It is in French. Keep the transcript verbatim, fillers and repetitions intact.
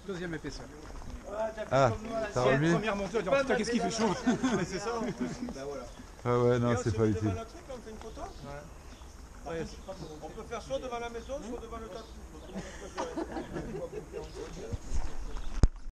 Deuxième épaisseur. Ah, t'as remis? Première montée, on dit, oh, putain, qu'est-ce qu'il fait chaud. Mais c'est ça en plus. Bah voilà. Ah ouais, non, Et on c'est se pas met utile. devant la truc, on fait une photo. Ouais. Ouais, on peut faire soit devant la maison, soit devant le tapis.